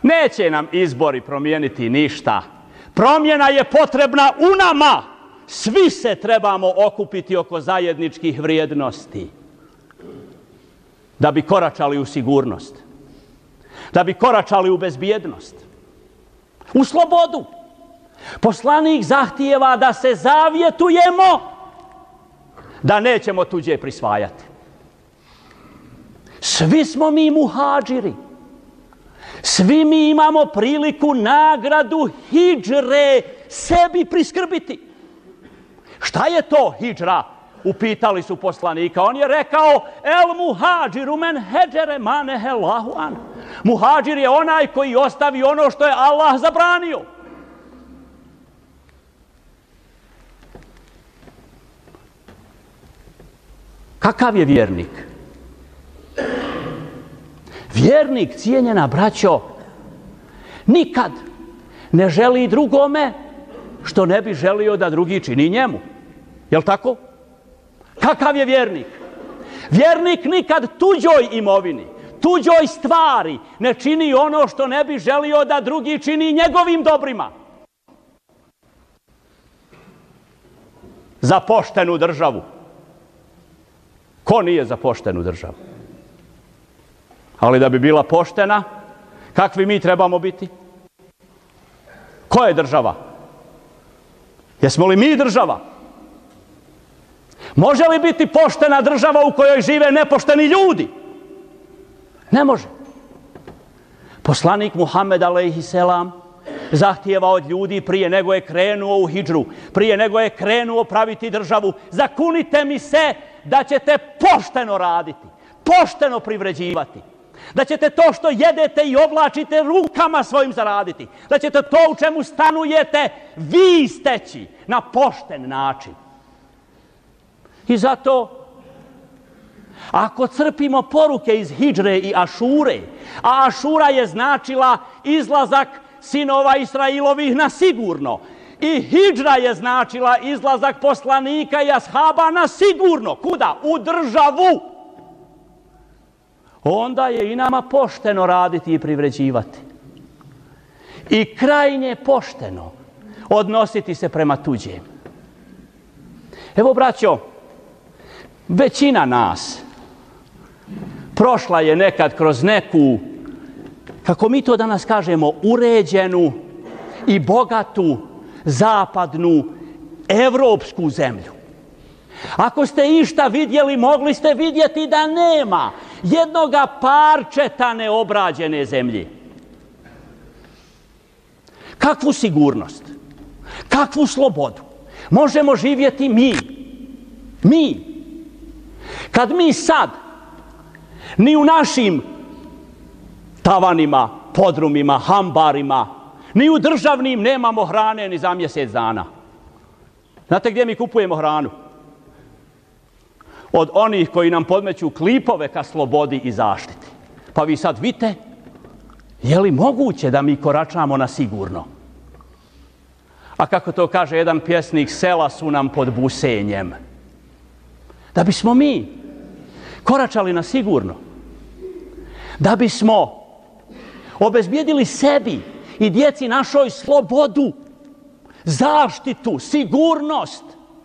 Neće nam izbori promijeniti ništa. Promjena je potrebna u nama. Svi se trebamo okupiti oko zajedničkih vrijednosti da bi koračali u sigurnost, da bi koračali u bezbjednost, u slobodu. Poslanik zahtijeva da se zavjetujemo da nećemo tuđe prisvajati. Svi smo mi muhadžiri. Svi mi imamo priliku nagradu hidžre sebi priskrbiti. Šta je to hidžra? Upitali su poslanika. On je rekao: El muhađiru men heđere manehe Allahu an. Muhađir je onaj koji ostavi ono što je Allah zabranio. Kakav je vjernik? Vjernik, cijenjena braćo, nikad ne želi drugome što ne bi želio da drugi čini njemu. Jel' tako? Kakav je vjernik? Vjernik nikad tuđoj imovini, tuđoj stvari ne čini ono što ne bi želio da drugi čini njegovim dobrima. Za poštenu državu. Ko nije za poštenu državu? Ali da bi bila poštena, kakvi mi trebamo biti? Ko je država? Jesmo li mi država? Može li biti poštena država u kojoj žive nepošteni ljudi? Ne može. Poslanik Muhammed alejhiselam zahtijeva od ljudi prije nego je krenuo u hidžru, prije nego je krenuo praviti državu: zakunite mi se da ćete pošteno raditi, pošteno privređivati, da ćete to što jedete i oblačite rukama svojim zaraditi, da ćete to u čemu stanujete vi steći na pošten način. I zato, ako crpimo poruke iz hidžre i ašure, a ašura je značila izlazak sinova Israilovih na sigurno, i hidžra je značila izlazak poslanika i ashaba na sigurno. Kuda? U državu. Onda je i nama pošteno raditi i privređivati. I krajnje pošteno odnositi se prema tuđem. Evo, braćo, većina nas prošla je nekad kroz neku, kako mi to danas kažemo, uređenu i bogatu zapadnu evropsku zemlju. Ako ste išta vidjeli, mogli ste vidjeti da nema jednoga parčeta neobrađene zemlje. Kakvu sigurnost, kakvu slobodu možemo živjeti mi? Mi. Kad mi sad ni u našim tavanima, podrumima, hambarima, ni u državnim nemamo hrane ni za mjesec dana. Znate gdje mi kupujemo hranu? Od onih koji nam podmeću klipove ka slobodi i zaštiti. Pa vi sad vidite, je li moguće da mi koračamo na sigurno? A kako to kaže jedan pjesnik, sela su nam pod busenjem. Da bismo mi koračali na sigurno, da bismo obezbijedili sebi i djeci našoj slobodu, zaštitu, sigurnost,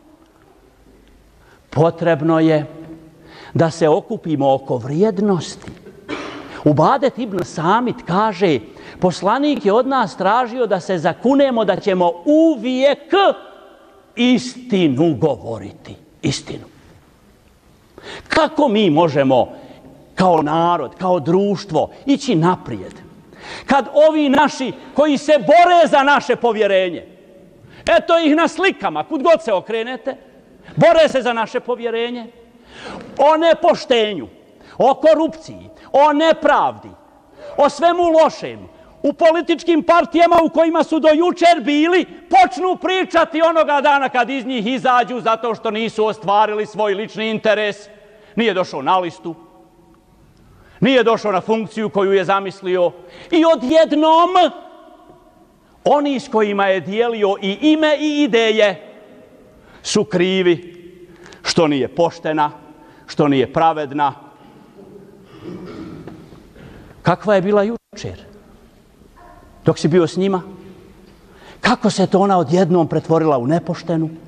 potrebno je da se okupimo oko vrijednosti. Ubadet ibn Samit kaže: poslanik je od nas tražio da se zakunemo da ćemo uvijek istinu govoriti. Istinu. Kako mi možemo kao narod, kao društvo ići naprijed kad ovi naši koji se bore za naše povjerenje, eto ih na slikama, kud god se okrenete, bore se za naše povjerenje, o nepoštenju, o korupciji, o nepravdi, o svemu lošem, u političkim partijama u kojima su do jučer bili, počnu pričati onoga dana kad iz njih izađu zato što nisu ostvarili svoj lični interes. Nije došao na listu, nije došao na funkciju koju je zamislio i odjednom oni s kojima je dijelio i ime i ideje su krivi što nije poštena, što nije pravedna. Kakva je bila jučer? dok si bio s njima? Kako se to ona odjednom pretvorila u nepoštenu?